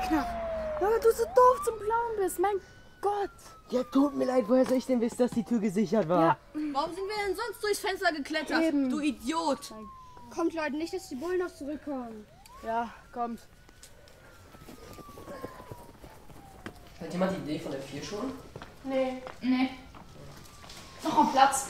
Knapp. Aber du so doof zum Blauen bist, mein Gott. Ja, tut mir leid, woher soll ich denn wissen, dass die Tür gesichert war? Ja. Warum sind wir denn sonst durchs Fenster geklettert? Eben. Du Idiot. Kommt Leute, nicht, dass die Bullen noch zurückkommen. Ja, kommt. Hat jemand die Idee von der 4 schon? Nee. Nee. Noch am Platz.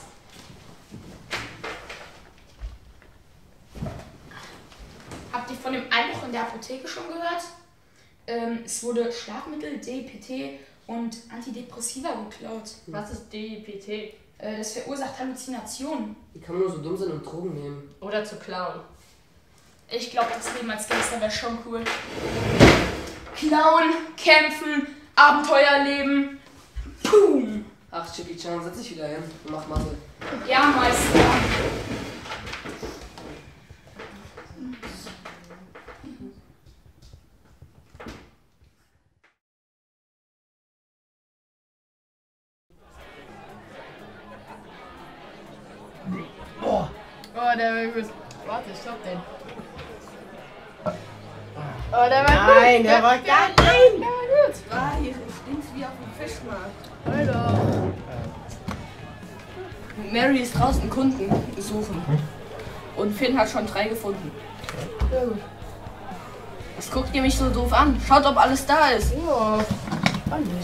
Habt ihr von dem Einbruch in der Apotheke schon gehört? Es wurde Schlafmittel, DPT und Antidepressiva geklaut. Was ist DPT? Das verursacht Halluzinationen. Wie kann man nur so dumm sein und Drogen nehmen? Oder zu klauen. Ich glaube, das Leben als Gangster wäre schon cool. Klauen, kämpfen, Abenteuer leben. Boom! Ach, Jackie Chan, setz dich wieder hin und mach Mathe. Ja, Meister. Oh, der war gut. Warte, ich stopp den. Oh, der war gut. Nein, der war gar nicht. Der war gut. Ah, hier stinkt's wie auf dem Fischmarkt. Alter. Mary ist draußen Kunden suchen. Und Finn hat schon 3 gefunden. Sehr gut. Was guckt ihr mich so doof an? Schaut, ob alles da ist. Ja, spannend.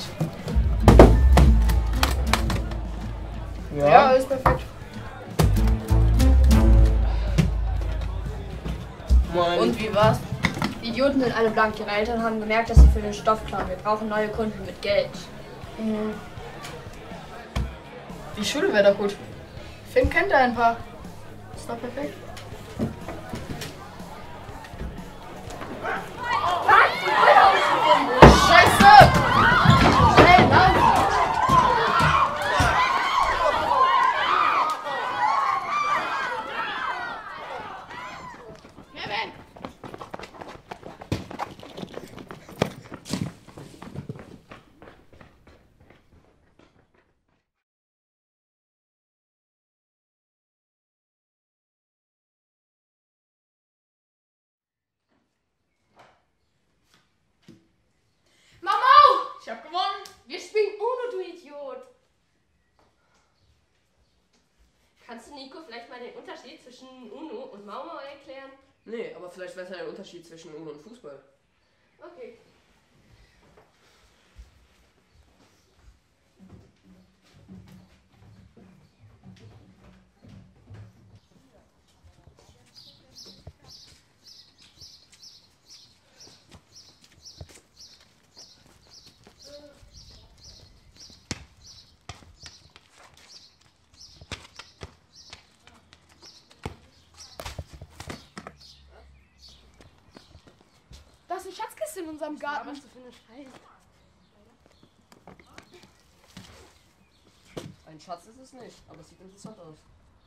Ja, ist perfekt. Mann. Und wie war's? Die Idioten sind alle blank. Ihre Eltern haben gemerkt, dass sie für den Stoff klauen. Wir brauchen neue Kunden mit Geld. Die Schule wäre doch gut. Finn kennt da ein paar. Ist doch perfekt. Scheiße! Schnell, lauf! Kevin! Mama! Ich hab gewonnen! Wir spielen Uno, du Idiot! Kannst du Nico vielleicht mal den Unterschied zwischen Uno und Mau Mau erklären? Nee, aber vielleicht weiß er den Unterschied zwischen Uno und Fußball. Okay. Da ist eine Schatzkiste in unserem Garten. Was du für eine Scheiße? Ein Schatz ist es nicht, aber es sieht interessant aus.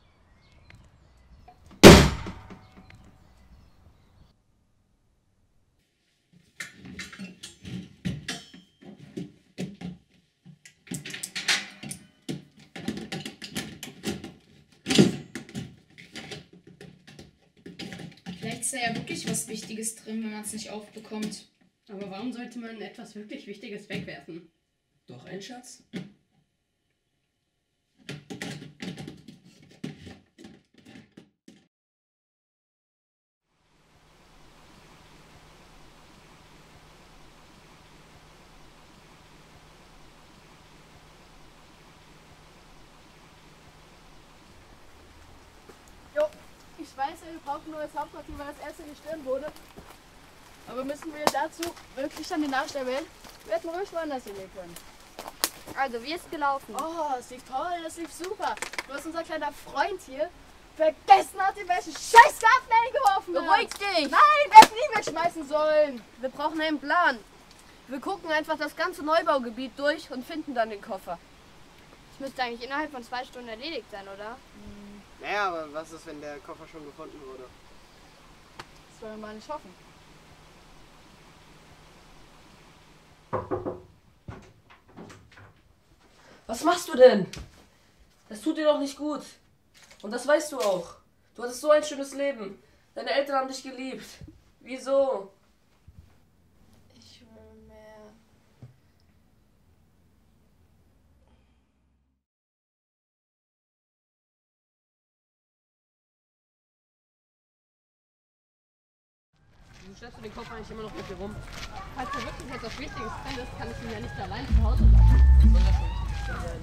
Vielleicht ist da ja wirklich was Wichtiges drin, wenn man es nicht aufbekommt. Aber warum sollte man etwas wirklich Wichtiges wegwerfen? Doch ein Schatz? Jo, ich weiß, wir brauchen ein neues Hauptquartier, weil das erste gestürmt wurde. Aber müssen wir dazu wirklich dann den Nachsteller wählen? Wir hätten ruhig woanders hingehen können. Also, wie ist gelaufen? Oh, das lief toll, das lief super. Du hast unser kleiner Freund hier vergessen hat, in welchen scheiß Garten er ihn geworfen hat. Beruhig dich! Nein, wir hätten ihn wegschmeißen sollen. Wir brauchen einen Plan. Wir gucken einfach das ganze Neubaugebiet durch und finden dann den Koffer. Das müsste eigentlich innerhalb von 2 Stunden erledigt sein, oder? Naja, aber was ist, wenn der Koffer schon gefunden wurde? Das wollen wir mal nicht hoffen. Was machst du denn? Das tut dir doch nicht gut. Und das weißt du auch. Du hattest so ein schönes Leben. Deine Eltern haben dich geliebt. Wieso? Ich schleppst du den Koffer eigentlich immer noch mit dir rum? Falls da wirklich etwas Wichtiges drin ist, kann ich ihn ja nicht allein zu Hause lassen. Das soll ja schon wichtig sein.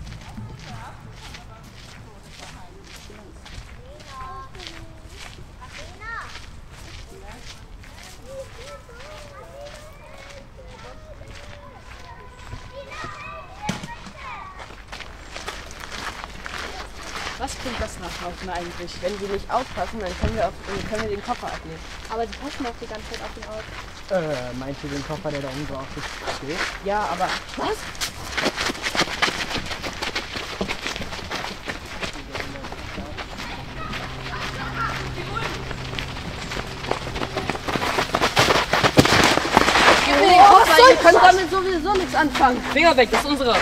Was bringt das Nachlaufen eigentlich? Wenn wir nicht aufpassen, dann können wir den Koffer abnehmen. Aber sie passen doch die ganze Zeit auf ihn auf. Meinst du den Koffer, der da oben so auf dich steht? Ja, aber was? Gib mir den Koffer, ihr könnt damit sowieso nichts anfangen. Finger weg, das ist unsere.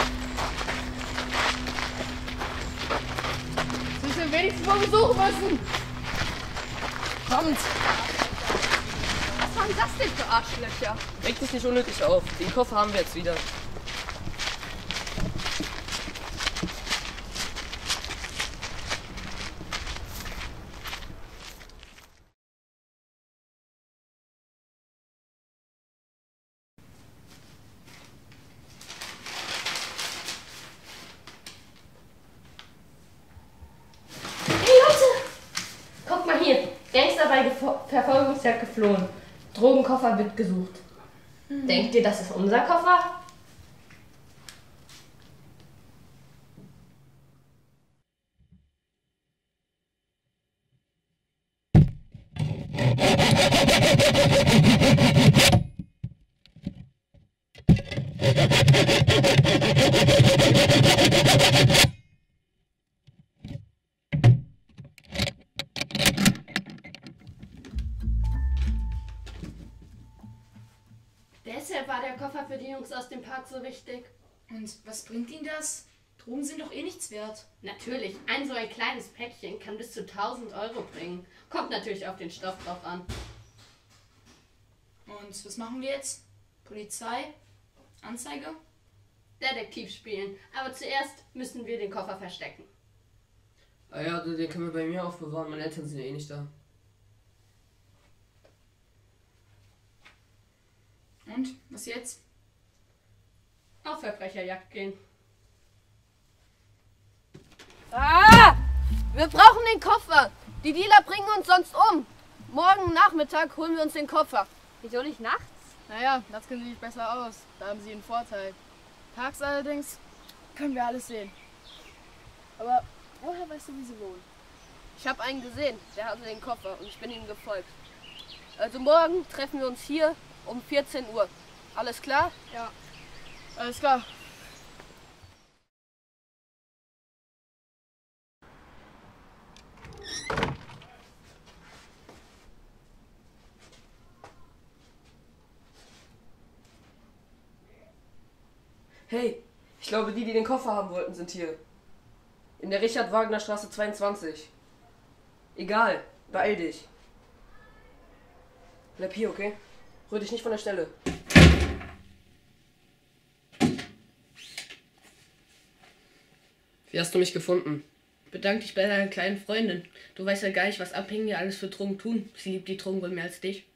Sie müssen wenigstens mal besuchen müssen. Kommt. Was waren das denn für Arschlöcher? Reg dich nicht unnötig auf. Den Koffer haben wir jetzt wieder. Guck mal hier. Gangster bei Verfolgungsjagd geflohen. Drogenkoffer wird gesucht. Denkt ihr, das ist unser Koffer? Deshalb war der Koffer für die Jungs aus dem Park so wichtig. Und was bringt ihnen das? Drogen sind doch eh nichts wert. Natürlich, so ein kleines Päckchen kann bis zu 1000 Euro bringen. Kommt natürlich auf den Stoff drauf an. Und was machen wir jetzt? Polizei? Anzeige? Detektiv spielen. Aber zuerst müssen wir den Koffer verstecken. Ah ja, den können wir bei mir aufbewahren. Meine Eltern sind ja eh nicht da. Und? Was jetzt? Auf Verbrecherjagd gehen. Ah! Wir brauchen den Koffer. Die Dealer bringen uns sonst um. Morgen Nachmittag holen wir uns den Koffer. Wieso nicht nachts? Naja, das kennen sie sich besser aus. Da haben sie einen Vorteil. Tags allerdings können wir alles sehen. Aber woher weißt du, wie sie wohnen? Ich habe einen gesehen, der hatte den Koffer und ich bin ihm gefolgt. Also morgen treffen wir uns hier um 14 Uhr. Alles klar? Ja. Alles klar. Hey, ich glaube, die den Koffer haben wollten, sind hier. In der Richard-Wagner-Straße 22. Egal, beeil dich. Bleib hier, okay? Rühr dich nicht von der Stelle. Wie hast du mich gefunden? Bedank dich bei deiner kleinen Freundin. Du weißt ja gar nicht, was Abhängige alles für Drogen tun. Sie liebt die Drogen wohl mehr als dich.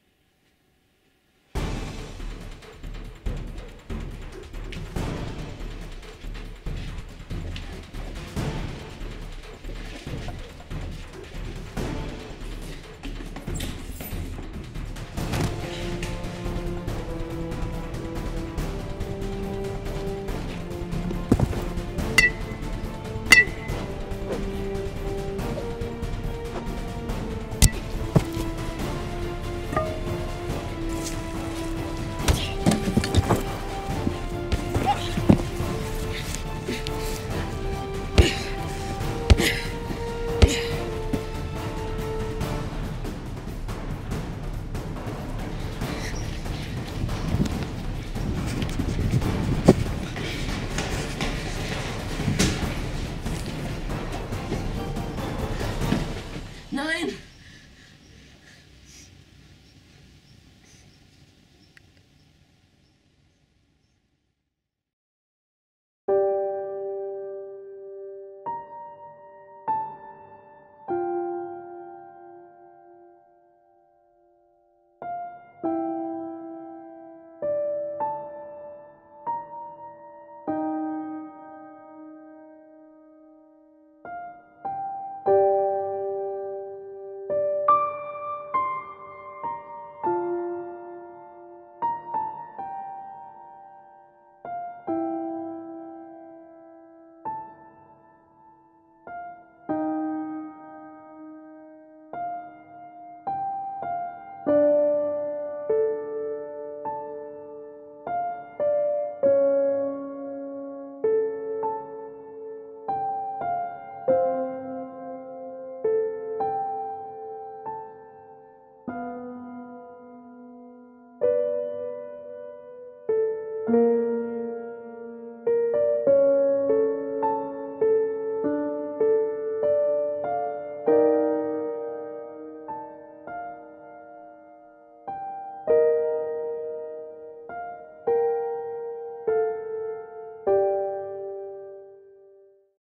Nein!